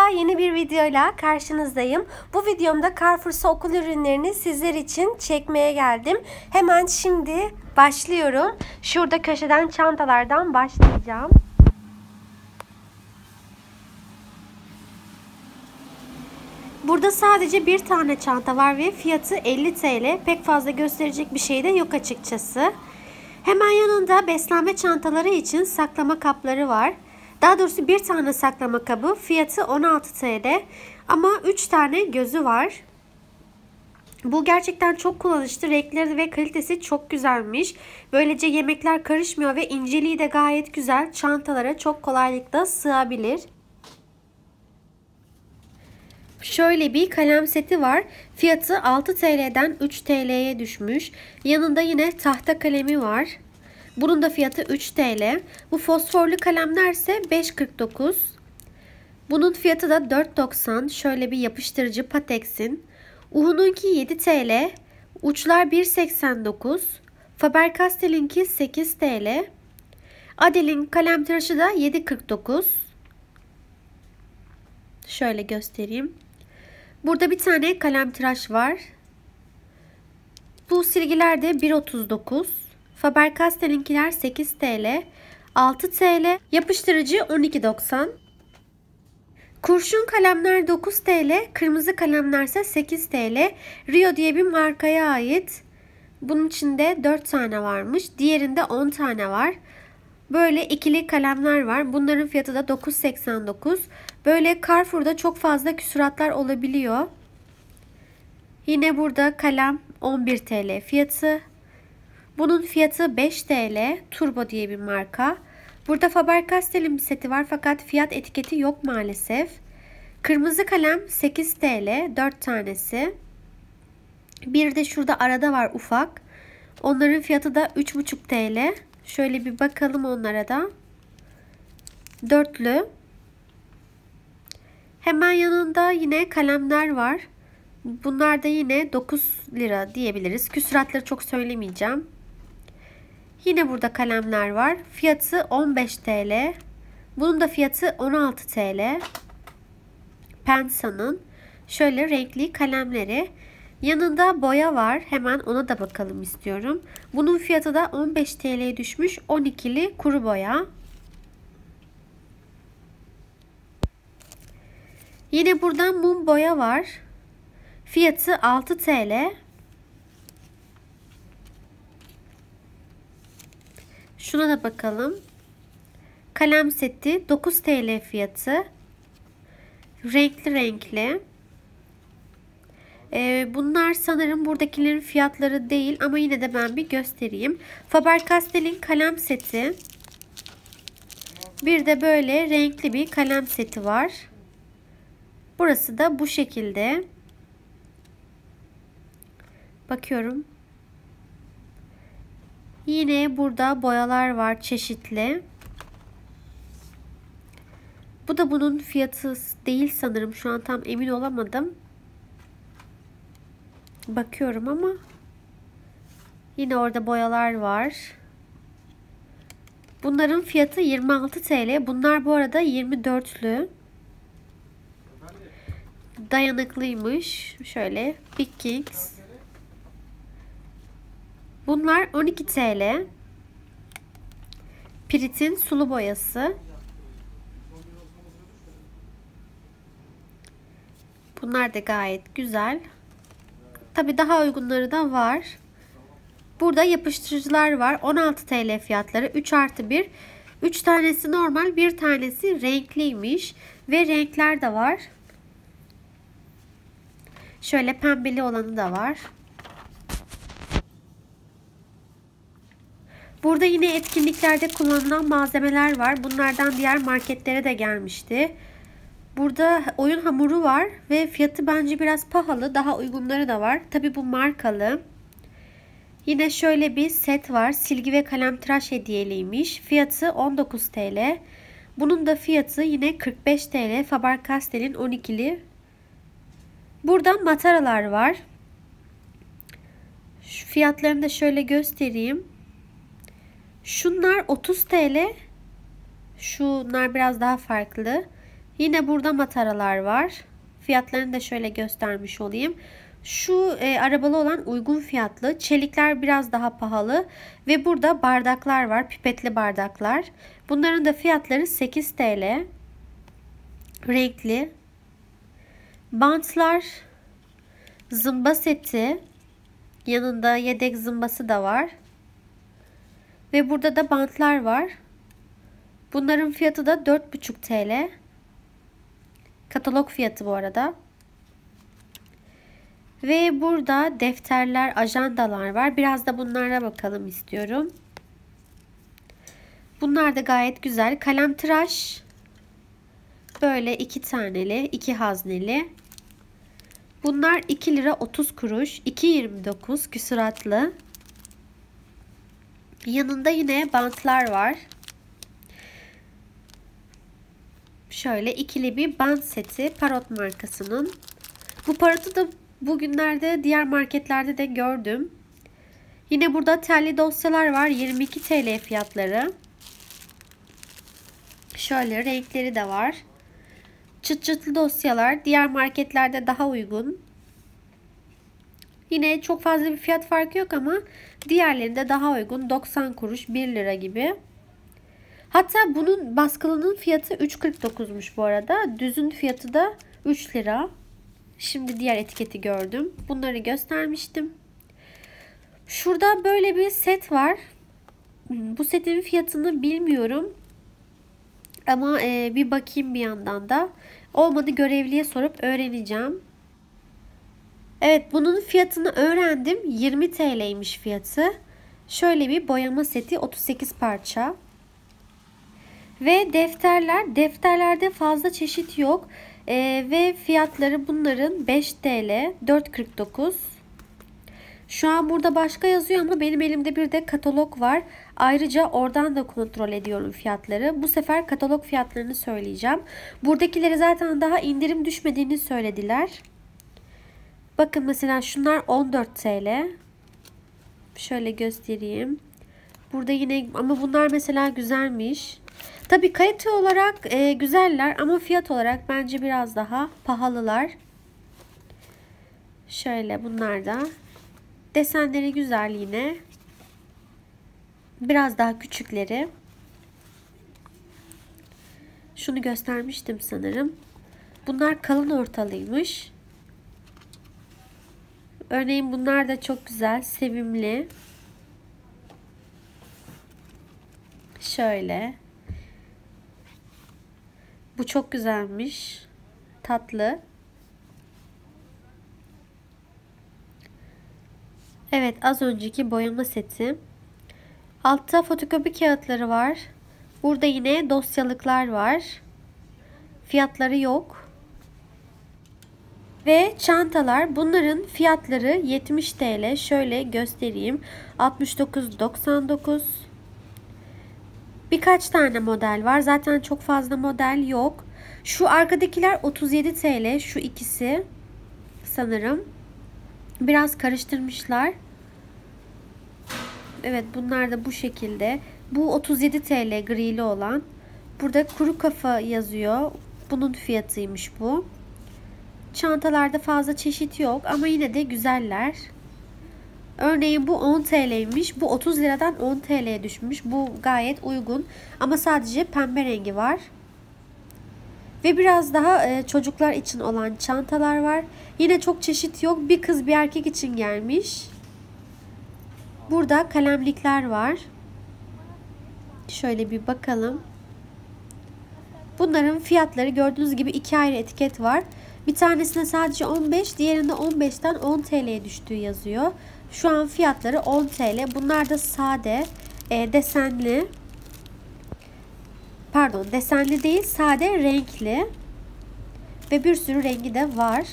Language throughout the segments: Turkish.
Merhaba, yeni bir videoyla karşınızdayım. Bu videomda Carrefour'sa okul ürünlerini sizler için çekmeye geldim. Hemen şimdi başlıyorum. Şurada köşeden çantalardan başlayacağım. Burada sadece bir tane çanta var ve fiyatı 50 TL. Pek fazla gösterecek bir şey de yok açıkçası. Hemen yanında beslenme çantaları için saklama kapları var. Daha doğrusu bir tane saklama kabı, fiyatı 16 TL ama 3 tane gözü var. Bu gerçekten çok kullanışlı, renkleri ve kalitesi çok güzelmiş. Böylece yemekler karışmıyor ve inceliği de gayet güzel. Çantalara çok kolaylıkla sığabilir. Şöyle bir kalem seti var. Fiyatı 6 TL'den 3 TL'ye düşmüş. Yanında yine tahta kalemi var. Bunun da fiyatı 3 TL. Bu fosforlu kalemlerse 5,49. Bunun fiyatı da 4,90. Şöyle bir yapıştırıcı Patex'in. Uhu'nunki 7 TL. Uçlar 1,89. Faber-Castell'inki 8 TL. Adele'in kalem tıraşı da 7,49. Şöyle göstereyim. Burada bir tane kalem tıraş var. Bu silgiler de 1,39. Faber-Castell'inkiler 8 TL. 6 TL. Yapıştırıcı 12,90. Kurşun kalemler 9 TL. Kırmızı kalemler ise 8 TL. Rio diye bir markaya ait. Bunun içinde 4 tane varmış. Diğerinde 10 tane var. Böyle ikili kalemler var. Bunların fiyatı da 9,89. Böyle Carrefour'da çok fazla küsuratlar olabiliyor. Yine burada kalem 11 TL fiyatı. Bunun fiyatı 5 TL. Turbo diye bir marka. Burada Faber-Castell'in bir seti var fakat fiyat etiketi yok maalesef. Kırmızı kalem 8 TL. 4 tanesi. Bir de şurada arada var ufak. Onların fiyatı da 3,5 TL. Şöyle bir bakalım onlara da. Dörtlü. Hemen yanında yine kalemler var. Bunlar da yine 9 lira diyebiliriz. Küsuratları çok söylemeyeceğim. Yine burada kalemler var. Fiyatı 15 TL. Bunun da fiyatı 16 TL. Pensa'nın şöyle renkli kalemleri. Yanında boya var. Hemen ona da bakalım istiyorum. Bunun fiyatı da 15 TL'ye düşmüş. 12'li kuru boya. Yine buradan mum boya var. Fiyatı 6 TL. Şuna da bakalım. Kalem seti 9 TL fiyatı. Renkli renkli. Bunlar sanırım buradakilerin fiyatları değil ama yine de ben bir göstereyim. Faber-Castell'in kalem seti. Bir de böyle renkli bir kalem seti var. Burası da bu şekilde. Bakıyorum. Yine burada boyalar var çeşitli. Bu da bunun fiyatı değil sanırım. Şu an tam emin olamadım. Bakıyorum ama yine orada boyalar var. Bunların fiyatı 26 TL. Bunlar bu arada 24'lü. Dayanıklıymış. Şöyle Big Kings. Bunlar 12 TL. Pirit'in sulu boyası. Bunlar da gayet güzel. Tabi daha uygunları da var. Burada yapıştırıcılar var. 16 TL fiyatları. 3+1. 3 tanesi normal. Bir tanesi renkliymiş. Ve renkler de var. Şöyle pembeli olanı da var. Burada yine etkinliklerde kullanılan malzemeler var. Bunlardan diğer marketlere de gelmişti. Burada oyun hamuru var ve fiyatı bence biraz pahalı. Daha uygunları da var. Tabi bu markalı. Yine şöyle bir set var. Silgi ve kalem tıraş hediyeliymiş. Fiyatı 19 TL. Bunun da fiyatı yine 45 TL. Faber-Castell'in 12'li. Burada mataralar var. Şu fiyatlarını da şöyle göstereyim. Şunlar 30 TL. Şunlar biraz daha farklı. Yine burada mataralar var. Fiyatlarını da şöyle göstermiş olayım. Şu arabalı olan uygun fiyatlı. Çelikler biraz daha pahalı. Ve burada bardaklar var. Pipetli bardaklar. Bunların da fiyatları 8 TL. Renkli. Bantlar. Zımba seti. Yanında yedek zımbası da var. Ve burada da bantlar var. Bunların fiyatı da 4,5 TL. Katalog fiyatı bu arada. Ve burada defterler, ajandalar var. Biraz da bunlara bakalım istiyorum. Bunlar da gayet güzel. Kalemtıraş. Böyle 2 taneli, 2 hazneli. Bunlar 2 lira 30 kuruş. 2,29 küsuratlı. Yanında yine bantlar var. Şöyle ikili bir bant seti. Parrot markasının. Bu Parrot'u da bugünlerde diğer marketlerde de gördüm. Yine burada telli dosyalar var. 22 TL fiyatları. Şöyle renkleri de var. Çıt çıtlı dosyalar diğer marketlerde daha uygun. Yine çok fazla bir fiyat farkı yok ama diğerlerinde daha uygun. 90 kuruş 1 lira gibi. Hatta bunun baskılının fiyatı 3,49'muş bu arada. Düzün fiyatı da 3 lira. Şimdi diğer etiketi gördüm. Bunları göstermiştim. Şurada böyle bir set var. Bu setin fiyatını bilmiyorum. Ama bir bakayım bir yandan da. Olmadı görevliye sorup öğreneceğim. Evet, bunun fiyatını öğrendim. 20 TL'ymiş fiyatı. Şöyle bir boyama seti 38 parça. Ve defterler. Defterlerde fazla çeşit yok. Ve fiyatları bunların 5 TL 4,49. Şu an burada başka yazıyor ama benim elimde bir de katalog var. Ayrıca oradan da kontrol ediyorum fiyatları. Bu sefer katalog fiyatlarını söyleyeceğim. Buradakileri zaten daha indirim düşmediğini söylediler. Bakın mesela şunlar 14 TL. Şöyle göstereyim. Burada yine ama bunlar mesela güzelmiş. Tabii kalite olarak güzeller ama fiyat olarak bence biraz daha pahalılar. Şöyle bunlar da. Desenleri güzel yine. Biraz daha küçükleri. Şunu göstermiştim sanırım. Bunlar kalın ortalıymış. Örneğin bunlar da çok güzel, sevimli. Şöyle. Bu çok güzelmiş. Tatlı. Evet, az önceki boyama seti. Altta fotokopi kağıtları var. Burada yine dosyalıklar var. Fiyatları yok. Ve çantalar. Bunların fiyatları 70 TL. Şöyle göstereyim. 69,99. Birkaç tane model var. Zaten çok fazla model yok. Şu arkadakiler 37 TL. Şu ikisi sanırım. Biraz karıştırmışlar. Evet, bunlar da bu şekilde. Bu 37 TL grili olan. Burada kuru kafa yazıyor. Bunun fiyatıymış bu. Çantalarda fazla çeşit yok ama yine de güzeller. Örneğin bu 10 TL'ymiş. Bu 30 liradan 10 TL'ye düşmüş. Bu gayet uygun. Ama sadece pembe rengi var. Ve biraz daha çocuklar için olan çantalar var. Yine çok çeşit yok. Bir kız bir erkek için gelmiş. Burada kalemlikler var. Şöyle bir bakalım. Bunların fiyatları gördüğünüz gibi 2 ayrı etiket var. Bir tanesinde sadece 15, diğerinde 15'ten 10 TL'ye düştüğü yazıyor. Şu an fiyatları 10 TL. Bunlar da sade, desenli. Pardon, desenli değil, sade, renkli. Ve bir sürü rengi de var.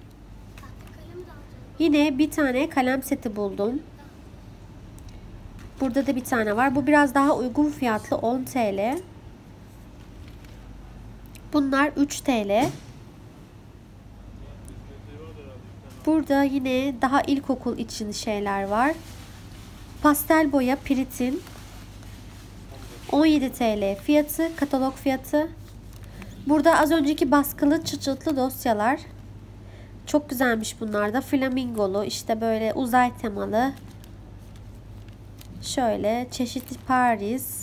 Yine bir tane kalem seti buldum. Burada da bir tane var. Bu biraz daha uygun fiyatlı, 10 TL. Bunlar 3 TL. Burada yine daha ilkokul için şeyler var. Pastel boya Pirit'in 17 TL fiyatı, katalog fiyatı. Burada az önceki baskılı çıt dosyalar. Çok güzelmiş bunlar da. Flamingolu, işte böyle uzay temalı. Şöyle çeşitli Paris.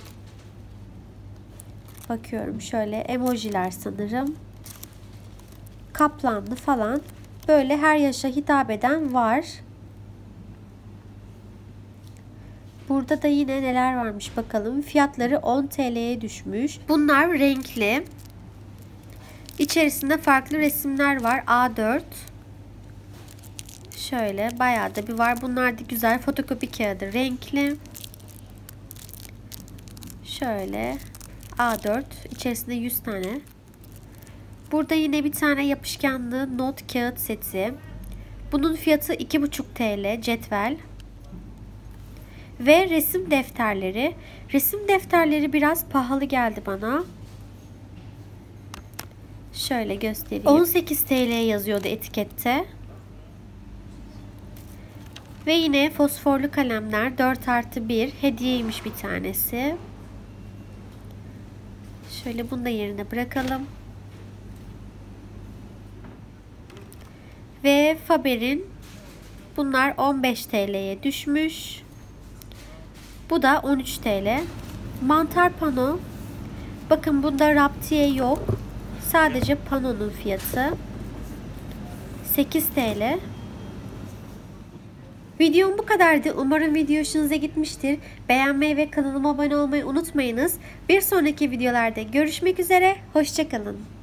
Bakıyorum şöyle emojiler sanırım. Kaplanlı falan. Böyle her yaşa hitap eden var. Burada da yine neler varmış bakalım. Fiyatları 10 TL'ye düşmüş. Bunlar renkli. İçerisinde farklı resimler var. A4. Şöyle bayağı da bir var. Bunlar da güzel. Fotokopi kağıdı renkli. Şöyle A4. İçerisinde 100 tane. Burada yine bir tane yapışkanlı not kağıt seti. Bunun fiyatı 2,5 TL cetvel. Ve resim defterleri. Resim defterleri biraz pahalı geldi bana. Şöyle göstereyim. 18 TL yazıyordu etikette. Ve yine fosforlu kalemler 4+1 hediyeymiş bir tanesi. Şöyle bunu da yerine bırakalım. Ve Faber'in bunlar 15 TL'ye düşmüş. Bu da 13 TL. Mantar pano. Bakın bunda raptiye yok. Sadece panonun fiyatı 8 TL. Videom bu kadardı. Umarım video hoşunuza gitmiştir. Beğenmeyi ve kanalıma abone olmayı unutmayınız. Bir sonraki videolarda görüşmek üzere. Hoşça kalın.